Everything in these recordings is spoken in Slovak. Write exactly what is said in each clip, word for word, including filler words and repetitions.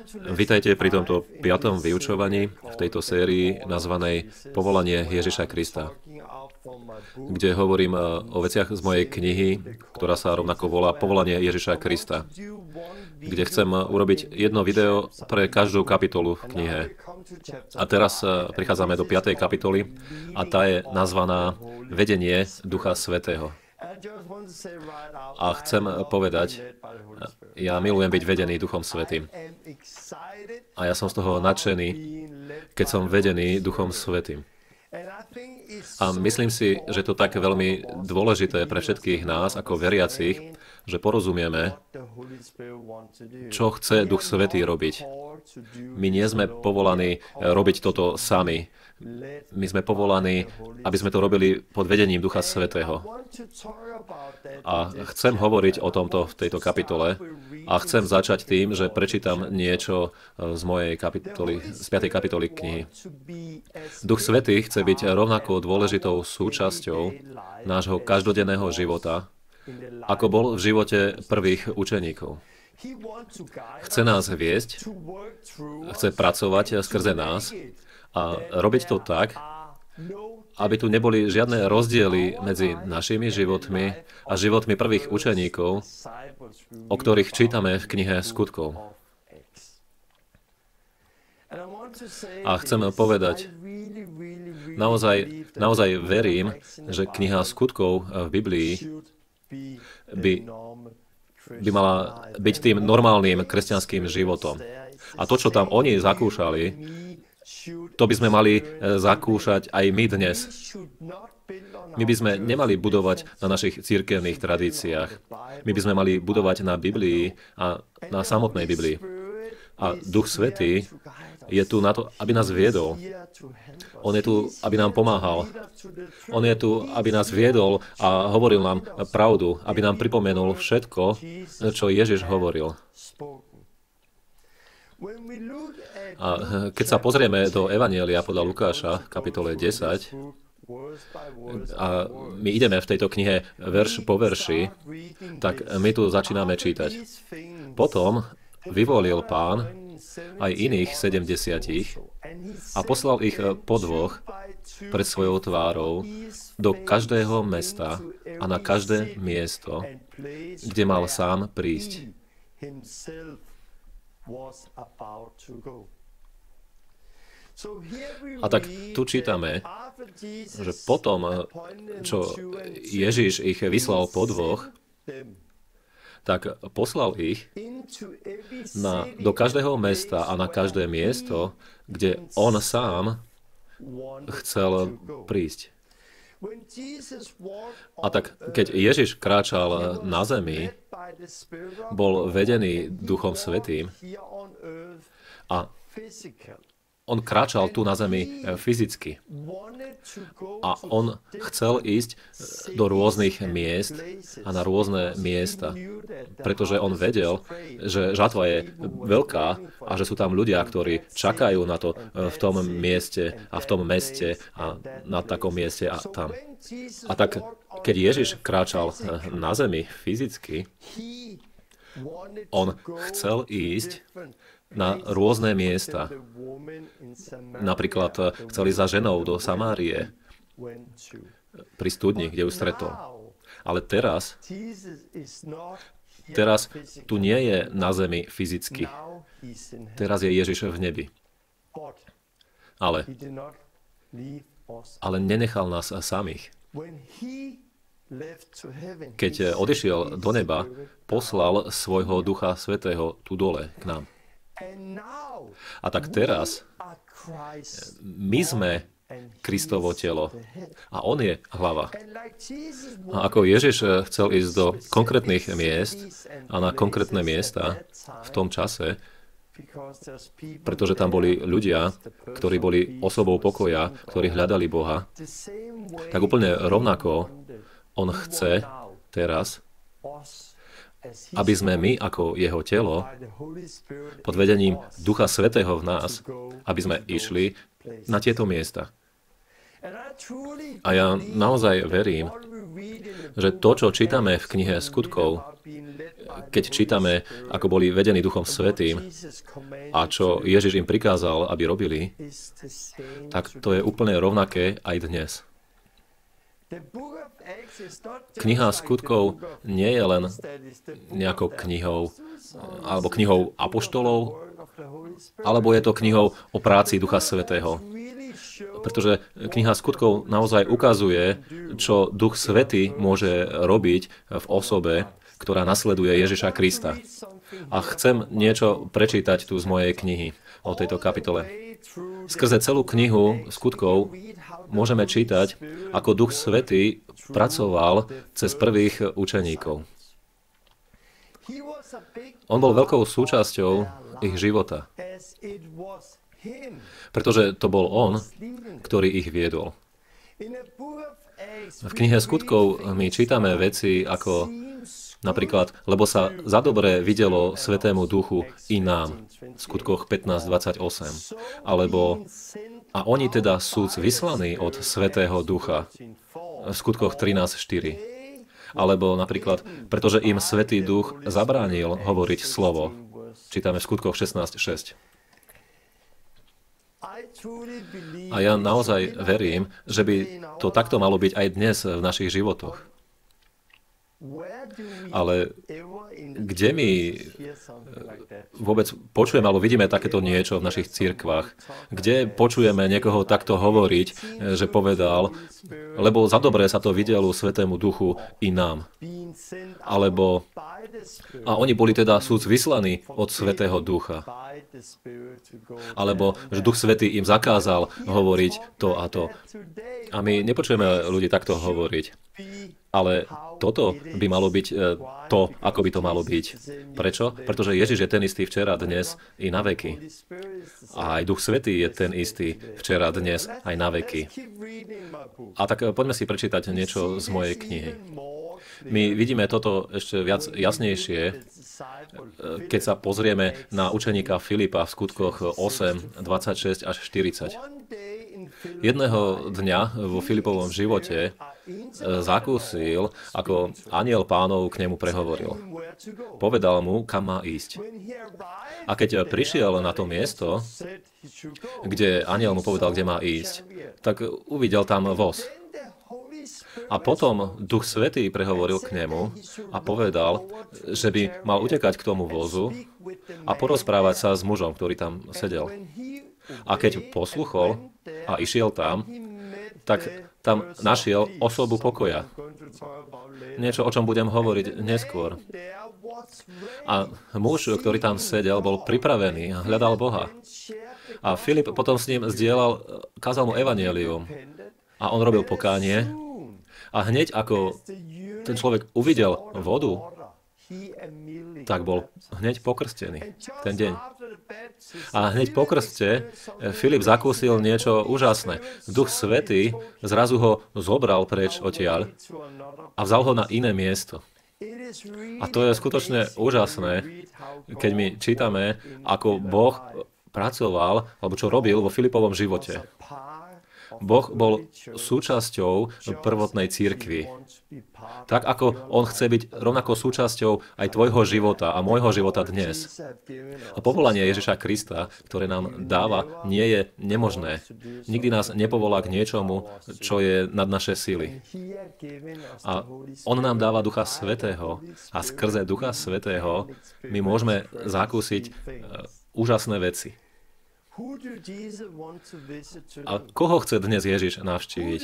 Vitajte pri tomto piatom vyučovaní v tejto sérii nazvanej Povolanie Ježiša Krista, kde hovorím o veciach z mojej knihy, ktorá sa rovnako volá Povolanie Ježiša Krista, kde chcem urobiť jedno video pre každú kapitolu v knihe. A teraz prichádzame do piatej kapitoly a tá je nazvaná Vedenie Ducha Svätého. A chcem povedať, ja milujem byť vedený Duchom Svätým. A ja som z toho nadšený, keď som vedený Duchom Svätým. A myslím si, že to tak veľmi dôležité pre všetkých nás, ako veriacich, že porozumieme, čo chce Duch Svätý robiť. My nie sme povolaní robiť toto sami. My sme povolaní, aby sme to robili pod vedením Ducha Svätého. A chcem hovoriť o tomto v tejto kapitole a chcem začať tým, že prečítam niečo z mojej kapitoly, z piatej kapitoly knihy. Duch Svätý chce byť rovnako dôležitou súčasťou nášho každodenného života, ako bol v živote prvých učeníkov. Chce nás viesť, chce pracovať skrze nás a robiť to tak, aby tu neboli žiadne rozdiely medzi našimi životmi a životmi prvých učeníkov, o ktorých čítame v knihe Skutkov. A chcem povedať, naozaj, naozaj verím, že kniha Skutkov v Biblii by, by mala byť tým normálnym kresťanským životom. A to, čo tam oni zakúšali, to by sme mali zakúšať aj my dnes. My by sme nemali budovať na našich cirkevných tradíciách. My by sme mali budovať na Biblii a na samotnej Biblii. A Duch Svätý je tu na to, aby nás viedol. On je tu, aby nám pomáhal. On je tu, aby nás viedol a hovoril nám pravdu, aby nám pripomenul všetko, čo Ježiš hovoril. A keď sa pozrieme do Evanjelia podľa Lukáša, kapitole desať, a my ideme v tejto knihe verš po verši, tak my tu začíname čítať. Potom vyvolil Pán aj iných sedemdesiatich a poslal ich po dvoch pred svojou tvárou do každého mesta a na každé miesto, kde mal sám prísť. A tak tu čítame, že potom, čo Ježiš ich vyslal po dvoch, tak poslal ich na, do každého mesta a na každé miesto, kde on sám chcel prísť. A tak, keď Ježiš kráčal na zemi, bol vedený Duchom Svätým a on kráčal tu na zemi fyzicky. A on chcel ísť do rôznych miest a na rôzne miesta, pretože on vedel, že žatva je veľká a že sú tam ľudia, ktorí čakajú na to v tom mieste a v tom meste a na takom mieste a tam. A tak, keď Ježiš kráčal na zemi fyzicky, on chcel ísť na rôzne miesta. Napríklad chceli za ženou do Samárie pri studni, kde ju stretol. Ale teraz, teraz tu nie je na zemi fyzicky. Teraz je Ježiš v nebi. Ale, ale nenechal nás samých. Keď odišiel do neba, poslal svojho Ducha Svätého tu dole k nám. A tak teraz my sme Kristovo telo a on je hlava. A ako Ježiš chcel ísť do konkrétnych miest a na konkrétne miesta v tom čase, pretože tam boli ľudia, ktorí boli osobou pokoja, ktorí hľadali Boha, tak úplne rovnako on chce teraz, aby sme my, ako jeho telo, pod vedením Ducha Svätého v nás, aby sme išli na tieto miesta. A ja naozaj verím, že to, čo čítame v knihe Skutkov, keď čítame, ako boli vedení Duchom Svätým a čo Ježiš im prikázal, aby robili, tak to je úplne rovnaké aj dnes. Kniha skutkov nie je len nejakou knihou, alebo knihou apoštolov, alebo je to knihou o práci Ducha Svätého. Pretože kniha skutkov naozaj ukazuje, čo Duch Svätý môže robiť v osobe, ktorá nasleduje Ježiša Krista. A chcem niečo prečítať tu z mojej knihy o tejto kapitole. Skrze celú knihu skutkov môžeme čítať, ako Duch Svätý pracoval cez prvých učeníkov. On bol veľkou súčasťou ich života, pretože to bol on, ktorý ich viedol. V knihe skutkov my čítame veci ako napríklad, lebo sa za dobré videlo Svätému Duchu i nám, v skutkoch pätnásť dvadsaťosem, alebo a oni teda sú vyslaní od Svätého Ducha, v skutkoch trinásť štyri. Alebo napríklad, pretože im Svätý Duch zabránil hovoriť slovo, čítame v skutkoch šestnásť šesť. A ja naozaj verím, že by to takto malo byť aj dnes v našich životoch. Ale kde my vôbec počujeme alebo vidíme takéto niečo v našich cirkvách? Kde počujeme niekoho takto hovoriť, že povedal, lebo za dobré sa to videlo Svätému Duchu i nám. Alebo a oni boli teda sú vyslaní od Svätého Ducha. Alebo že Duch Svätý im zakázal hovoriť to a to. A my nepočujeme ľudí takto hovoriť. Ale toto by malo byť to, ako by to malo byť. Prečo? Pretože Ježiš je ten istý včera, dnes i na veky. A aj Duch Svätý je ten istý včera, dnes aj na veky. A tak poďme si prečítať niečo z mojej knihy. My vidíme toto ešte viac jasnejšie, keď sa pozrieme na učeníka Filipa v skutkoch osem, dvadsaťšesť až štyridsať. Jedného dňa vo Filipovom živote zakúsil, ako anjel Pánov k nemu prehovoril. Povedal mu, kam má ísť. A keď prišiel na to miesto, kde anjel mu povedal, kde má ísť, tak uvidel tam voz. A potom Duch Svätý prehovoril k nemu a povedal, že by mal utekať k tomu vozu a porozprávať sa s mužom, ktorý tam sedel. A keď posluchol a išiel tam, tak tam našiel osobu pokoja. Niečo, o čom budem hovoriť neskôr. A muž, ktorý tam sedel, bol pripravený a hľadal Boha. A Filip potom s ním zdieľal, kázal mu evanjelium. A on robil pokánie. A hneď ako ten človek uvidel vodu, tak bol hneď pokrstený ten deň. A hneď po krste Filip zakúsil niečo úžasné. Duch Svätý zrazu ho zobral preč odtiaľ a vzal ho na iné miesto. A to je skutočne úžasné, keď my čítame, ako Boh pracoval, alebo čo robil vo Filipovom živote. Boh bol súčasťou prvotnej cirkvi. Tak ako on chce byť rovnako súčasťou aj tvojho života a môjho života dnes. A povolanie Ježiša Krista, ktoré nám dáva, nie je nemožné. Nikdy nás nepovolá k niečomu, čo je nad naše sily. A on nám dáva Ducha Svätého a skrze Ducha Svätého my môžeme zakúsiť úžasné veci. A koho chce dnes Ježiš navštíviť?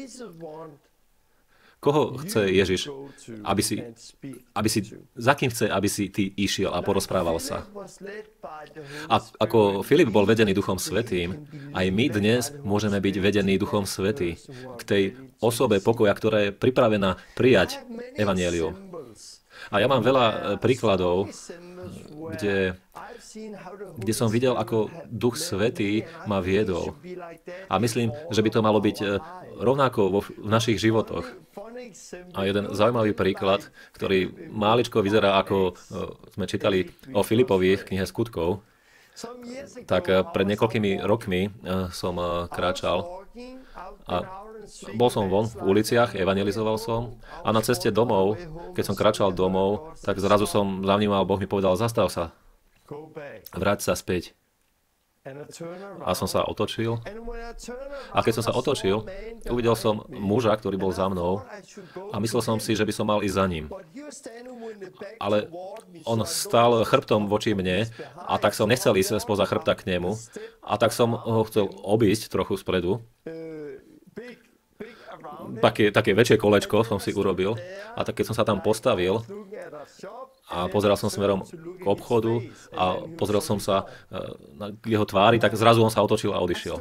Koho chce Ježiš, aby si, aby si, za kým chce, aby si ty išiel a porozprával sa? A ako Filip bol vedený Duchom Svätým, aj my dnes môžeme byť vedení Duchom Svätým k tej osobe pokoja, ktorá je pripravená prijať evanjelium. A ja mám veľa príkladov, kde, kde som videl, ako Duch Svätý ma viedol. A myslím, že by to malo byť rovnako vo, v našich životoch. A jeden zaujímavý príklad, ktorý máličko vyzerá, ako sme čítali o Filipovi v knihe Skutkov, tak pred niekoľkými rokmi som kráčal A bol som von v uliciach, evangelizoval som a na ceste domov, keď som kračal domov, tak zrazu som zavnímal, Boh mi povedal, zastav sa, vráť sa späť. A som sa otočil. A keď som sa otočil, uvidel som muža, ktorý bol za mnou a myslel som si, že by som mal ísť za ním. Ale on stál chrbtom voči mne a tak som nechcel ísť spoza chrbta k nemu a tak som ho chcel obísť trochu spredu. Také, také väčšie kolečko som si urobil a tak keď som sa tam postavil a pozeral som smerom k obchodu a pozrel som sa na jeho tvári, tak zrazu on sa otočil a odišiel.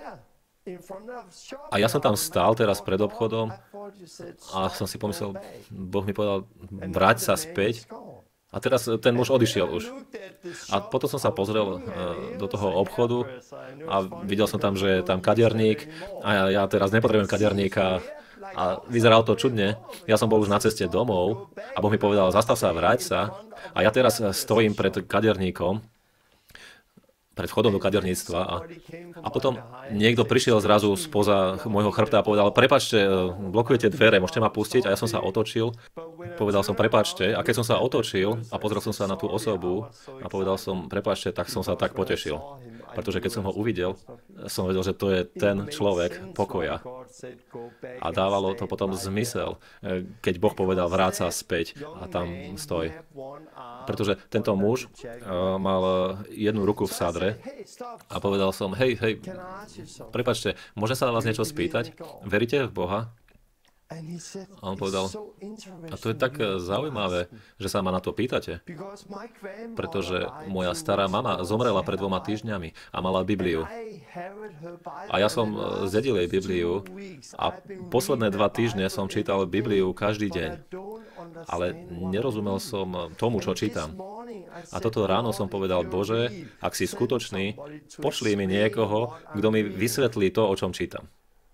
A ja som tam stál teraz pred obchodom a som si pomyslel, Boh mi povedal, vráť sa späť. A teraz ten muž odišiel už. A potom som sa pozrel do toho obchodu a videl som tam, že je tam kaderník a ja, ja teraz nepotrebujem kaderníka a vyzeralo to čudne. Ja som bol už na ceste domov a Boh mi povedal, zastav sa, vráť sa. A ja teraz stojím pred kaderníkom, pred vchodom do kaderníctva a, a potom niekto prišiel zrazu spoza môjho chrbta a povedal, prepáčte, blokujete dvere, môžete ma pustiť? A ja som sa otočil, povedal som, prepáčte. A keď som sa otočil a pozrel som sa na tú osobu a povedal som, prepáčte, tak som sa tak potešil. Pretože keď som ho uvidel, som vedel, že to je ten človek pokoja. A dávalo to potom zmysel, keď Boh povedal, vráť sa späť a tam stoj. Pretože tento muž mal jednu ruku v sadre a povedal som, hej, hej, prepáčte, môžem sa na vás niečo spýtať? Veríte v Boha? A on povedal, a to je tak zaujímavé, že sa ma na to pýtate, pretože moja stará mama zomrela pred dvoma týždňami a mala Bibliu. A ja som zdedil jej Bibliu a posledné dva týždne som čítal Bibliu každý deň, ale nerozumel som tomu, čo čítam. A toto ráno som povedal, Bože, ak si skutočný, pošli mi niekoho, kto mi vysvetlí to, o čom čítam.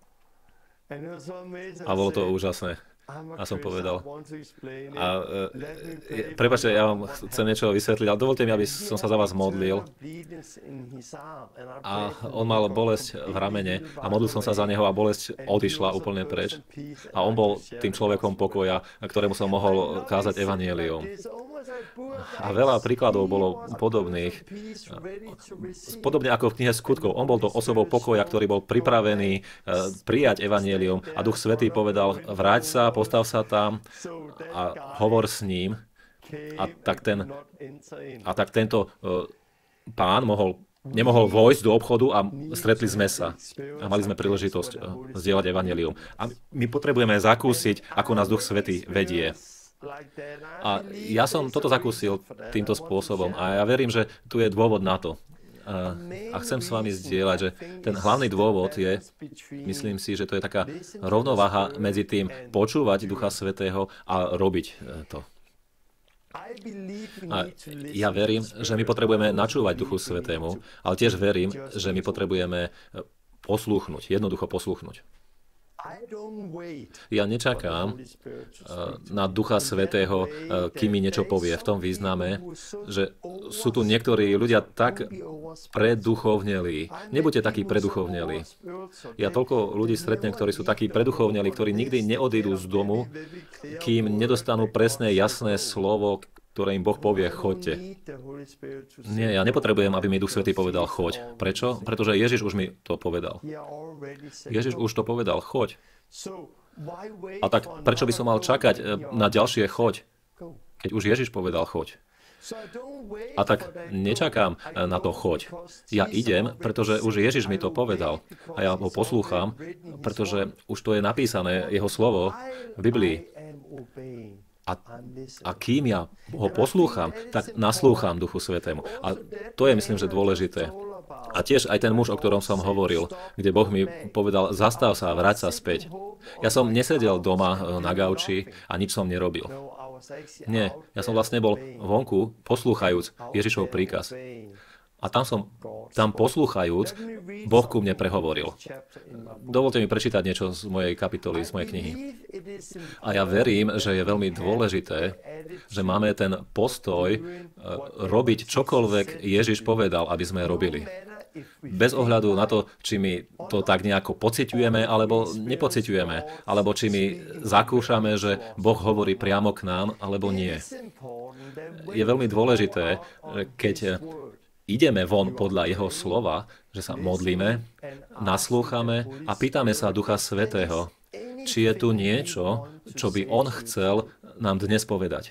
A bolo to úžasné. A som povedal, a e, prepáčte, ja vám chcem niečo vysvetliť, ale dovolte mi, aby som sa za vás modlil. A on mal bolesť v ramene a modlil som sa za neho a bolesť odišla úplne preč. A on bol tým človekom pokoja, ktorému som mohol kázať evanjelium. A veľa príkladov bolo podobných. Podobne ako v knihe Skutkov. On bol to osobou pokoja, ktorý bol pripravený prijať evanjelium a Duch Svätý povedal, vráť sa, postav sa tam a hovor s ním. A tak, ten, a tak tento pán mohol, nemohol vojsť do obchodu a stretli sme sa. A mali sme príležitosť zdieľať evanjelium. A my potrebujeme zakúsiť, ako nás Duch Svätý vedie. A ja som toto zakúsil týmto spôsobom a ja verím, že tu je dôvod na to. A, a chcem s vami zdieľať, že ten hlavný dôvod je, myslím si, že to je taká rovnováha medzi tým počúvať Ducha Svätého a robiť to. A ja verím, že my potrebujeme načúvať Duchu Svätému, ale tiež verím, že my potrebujeme poslúchnuť, jednoducho poslúchnuť. Ja nečakám na Ducha Svätého, kým mi niečo povie. V tom význame, že sú tu niektorí ľudia tak preduchovnelí. Nebuďte takí preduchovnelí. Ja toľko ľudí stretnem, ktorí sú takí preduchovnelí, ktorí nikdy neodídu z domu, kým nedostanú presné, jasné slovo, ktoré im Boh povie, choďte. Nie, ja nepotrebujem, aby mi Duch Svätý povedal, choď. Prečo? Pretože Ježiš už mi to povedal. Ježiš už to povedal, choď. A tak prečo by som mal čakať na ďalšie choď, keď už Ježiš povedal, choď? A tak nečakám na to choď. Ja idem, pretože už Ježiš mi to povedal. A ja ho poslúcham, pretože už to je napísané, jeho slovo v Biblii. A, a kým ja ho poslúcham, tak naslúcham Duchu Svätému. A to je, myslím, že dôležité. A tiež aj ten muž, o ktorom som hovoril, kde Boh mi povedal, zastav sa a vráť sa späť. Ja som nesedel doma na gauči a nič som nerobil. Nie, ja som vlastne bol vonku, poslúchajúc Ježišov príkaz. A tam som, tam poslúchajúc, Boh ku mne prehovoril. Dovolte mi prečítať niečo z mojej kapitoly, z mojej knihy. A ja verím, že je veľmi dôležité, že máme ten postoj robiť čokoľvek Ježiš povedal, aby sme robili. Bez ohľadu na to, či my to tak nejako pociťujeme, alebo nepociťujeme, alebo či my zakúšame, že Boh hovorí priamo k nám, alebo nie. Je veľmi dôležité, keď ideme von podľa jeho slova, že sa modlíme, naslúchame a pýtame sa Ducha Svätého, či je tu niečo, čo by on chcel nám dnes povedať.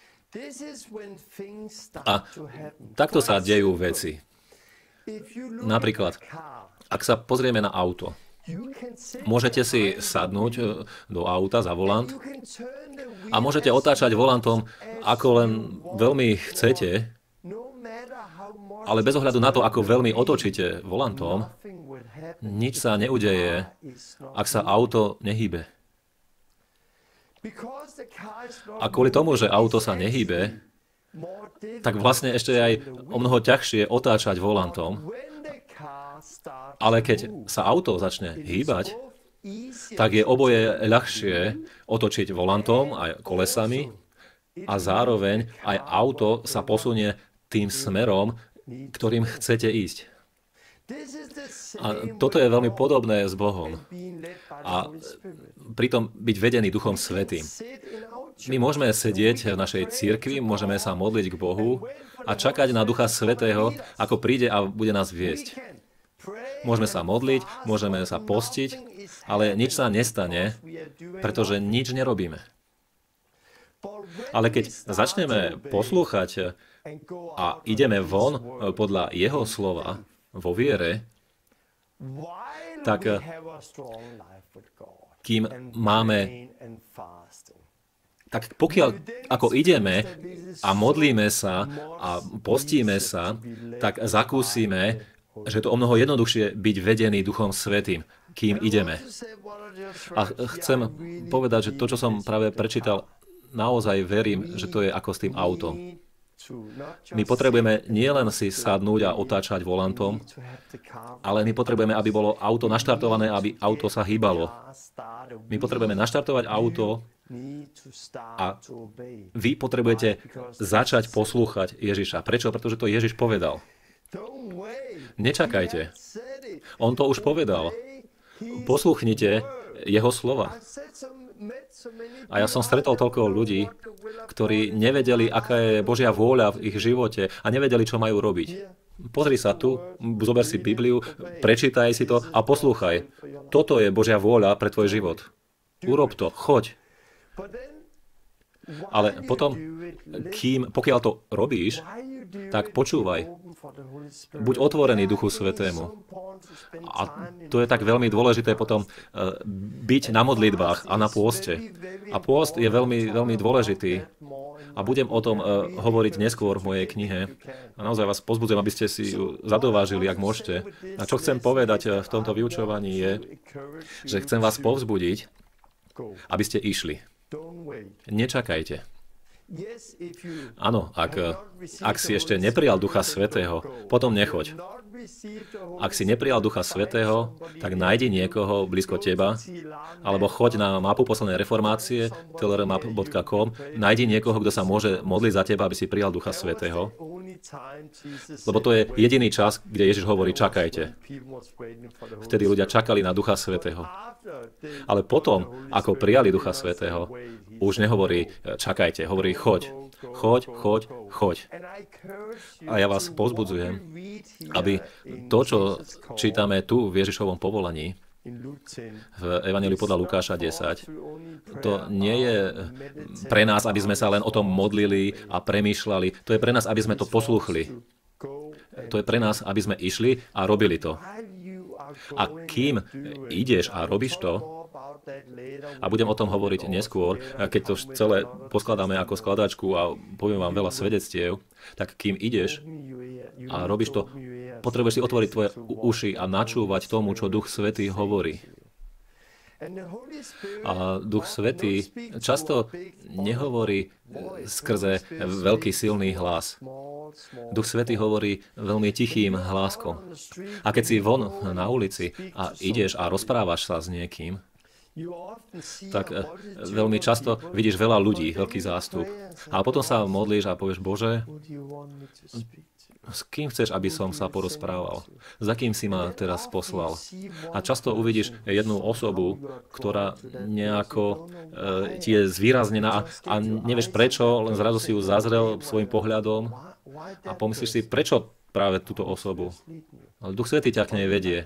A takto sa dejú veci. Napríklad, ak sa pozrieme na auto, môžete si sadnúť do auta za volant a môžete otáčať volantom, ako len veľmi chcete, ale bez ohľadu na to, ako veľmi otočíte volantom, nič sa neudeje, ak sa auto nehýbe. A kvôli tomu, že auto sa nehýbe, tak vlastne ešte je aj o mnoho ťažšie otáčať volantom. Ale keď sa auto začne hýbať, tak je oboje ľahšie otočiť volantom aj kolesami a zároveň aj auto sa posunie tým smerom, ktorým chcete ísť. A toto je veľmi podobné s Bohom. A pritom byť vedený Duchom Svätým. My môžeme sedieť v našej cirkvi, môžeme sa modliť k Bohu a čakať na Ducha Svätého, ako príde a bude nás viesť. Môžeme sa modliť, môžeme sa postiť, ale nič sa nestane, pretože nič nerobíme. Ale keď začneme poslúchať a ideme von podľa jeho slova, vo viere, tak kým máme, tak pokiaľ ako ideme a modlíme sa a postíme sa, tak zakúsime, že je to o mnoho jednoduchšie byť vedený Duchom Svätým, kým ideme. A chcem povedať, že to, čo som práve prečítal, naozaj verím, že to je ako s tým autom. My potrebujeme nielen si sadnúť a otáčať volantom, ale my potrebujeme, aby bolo auto naštartované, aby auto sa hýbalo. My potrebujeme naštartovať auto a vy potrebujete začať poslúchať Ježiša. Prečo? Pretože to Ježiš povedal. Nečakajte. On to už povedal. Poslúchnite jeho slova. A ja som stretol toľko ľudí, ktorí nevedeli, aká je Božia vôľa v ich živote a nevedeli, čo majú robiť. Pozri sa tu, zober si Bibliu, prečítaj si to a poslúchaj. Toto je Božia vôľa pre tvoj život. Urob to, choď. Ale potom, kým, pokiaľ to robíš, tak počúvaj. Buď otvorený Duchu Svätému. A to je tak veľmi dôležité potom byť na modlitbách a na pôste. A pôst je veľmi, veľmi dôležitý. A budem o tom hovoriť neskôr v mojej knihe. A naozaj vás pozbudzujem, aby ste si ju zadovážili, ak môžete. A čo chcem povedať v tomto vyučovaní je, že chcem vás povzbudiť, aby ste išli. Nečakajte. Áno, ak, ak si ešte neprijal Ducha Svätého, potom nechoď. Ak si neprijal Ducha Svätého, tak nájdi niekoho blízko teba, alebo choď na mapu poslednej reformácie, t l r map bodka com, nájdi niekoho, kto sa môže modliť za teba, aby si prijal Ducha Svätého. Lebo to je jediný čas, kde Ježiš hovorí, čakajte. Vtedy ľudia čakali na Ducha Svätého. Ale potom, ako prijali Ducha Svätého, už nehovorí čakajte, hovorí choď. Choď, choď, choď. A ja vás povzbudzujem, aby to, čo čítame tu v Ježišovom povolaní, v Evanjeliu podľa Lukáša desať, to nie je pre nás, aby sme sa len o tom modlili a premýšľali. To je pre nás, aby sme to poslúchli. To je pre nás, aby sme išli a robili to. A kým ideš a robíš to, a budem o tom hovoriť neskôr, keď to celé poskladáme ako skladačku a poviem vám veľa svedectiev, tak kým ideš a robíš to, potrebuješ si otvoriť tvoje uši a načúvať tomu, čo Duch Svätý hovorí. A Duch Svätý často nehovorí skrze veľký silný hlas. Duch Svätý hovorí veľmi tichým hláskom. A keď si von na ulici a ideš a rozprávaš sa s niekým, tak veľmi často vidíš veľa ľudí, veľký zástup. A potom sa modlíš a povieš, Bože, S kým chceš, aby som sa porozprával? Za kým si ma teraz poslal? A často uvidíš jednu osobu, ktorá nejako e, ti je zvýraznená a, a nevieš prečo, len zrazu si ju zazrel svojim pohľadom a pomyslíš si, prečo práve túto osobu. Ale Duch Svätý ťa k nej vedie.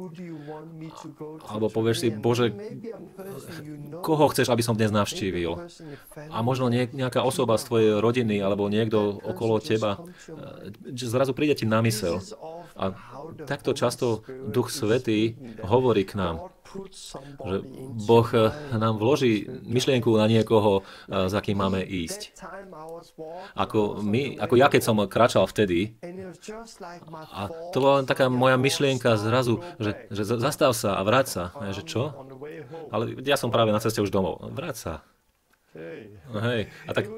Alebo povieš si, Bože, koho chceš, aby som dnes navštívil? A možno nejaká osoba z tvojej rodiny alebo niekto okolo teba, že zrazu príde ti na mysel. A takto často Duch Svätý hovorí k nám, že Boh nám vloží myšlienku na niekoho, za kým máme ísť. Ako, my, ako ja, keď som kráčal vtedy, a to bola len taká moja myšlienka zrazu, že, že zastav sa a vráť sa. A že čo? Ale ja som práve na ceste už domov. Vráť sa. Hej. A tak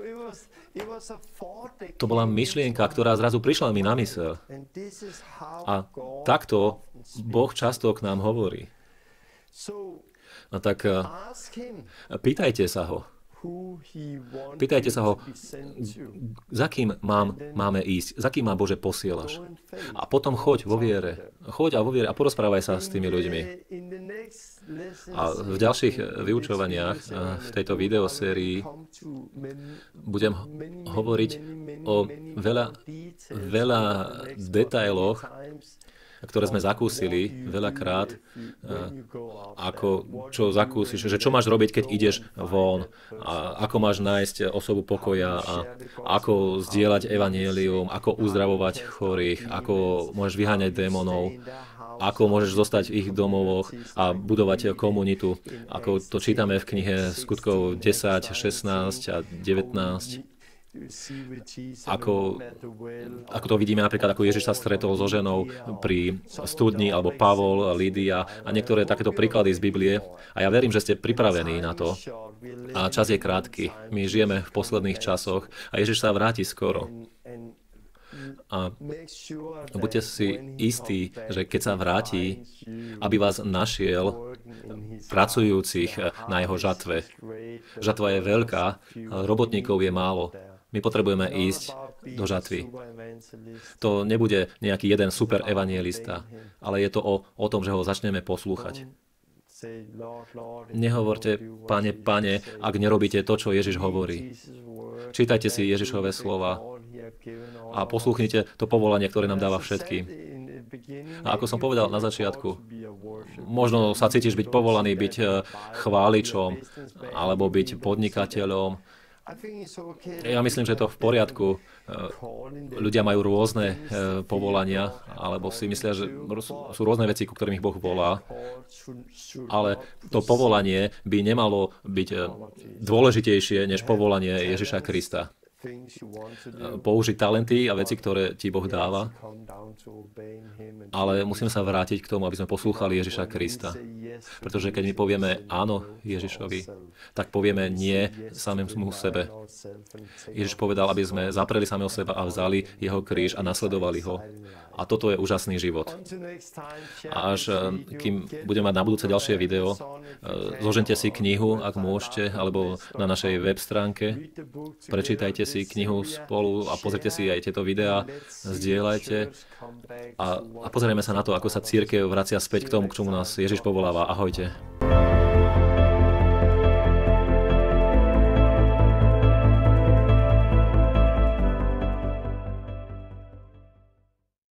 to bola myšlienka, ktorá zrazu prišla mi na mysel. A takto Boh často k nám hovorí. No tak pýtajte sa ho. Pýtajte sa ho, za kým mám, máme ísť, za kým ma Bože posielaš. A potom choď vo viere. Choď a vo viere a porozprávaj sa s tými ľuďmi. A v ďalších vyučovaniach v tejto videosérii budem hovoriť o veľa, veľa detailoch, ktoré sme zakúsili veľakrát, ako čo zakúsiš, že čo máš robiť, keď ideš von, a ako máš nájsť osobu pokoja, a ako zdieľať evanjelium, ako uzdravovať chorých, ako môžeš vyháňať démonov, ako môžeš zostať v ich domovoch a budovať komunitu, ako to čítame v knihe Skutkov desať, šestnásť a devätnásť. Ako, ako to vidíme napríklad, ako Ježiš sa stretol so ženou pri studni, alebo Pavol, Lídia a niektoré takéto príklady z Biblie. A ja verím, že ste pripravení na to. A čas je krátky. My žijeme v posledných časoch a Ježiš sa vráti skoro. A buďte si istí, že keď sa vráti, aby vás našiel pracujúcich na jeho žatve. Žatva je veľká, robotníkov je málo. My potrebujeme ísť do žatvy. To nebude nejaký jeden super evanjelista, ale je to o, o tom, že ho začneme poslúchať. Nehovorte, Pane, Pane, ak nerobíte to, čo Ježiš hovorí. Čítajte si Ježišove slova a poslúchnite to povolanie, ktoré nám dáva všetkým. A ako som povedal na začiatku, možno sa cítiš byť povolaný byť chváličom alebo byť podnikateľom. Ja myslím, že je to v poriadku. Ľudia majú rôzne povolania, alebo si myslia, že sú rôzne veci, ku ktorým ich Boh volá. Ale to povolanie by nemalo byť dôležitejšie než povolanie Ježiša Krista. Použiť talenty a veci, ktoré ti Boh dáva, ale musíme sa vrátiť k tomu, aby sme poslúchali Ježiša Krista. Pretože keď my povieme áno Ježišovi, tak povieme nie samému sebe. Ježiš povedal, aby sme zapreli samého seba a vzali jeho kríž a nasledovali ho. A toto je úžasný život. A až kým budeme mať na budúce ďalšie video, zložente si knihu, ak môžete, alebo na našej web stránke. Prečítajte si knihu spolu a pozrite si aj tieto videá, zdieľajte a, a pozrieme sa na to, ako sa cirkev vracia späť k tomu, k čomu nás Ježiš povoláva. Ahojte.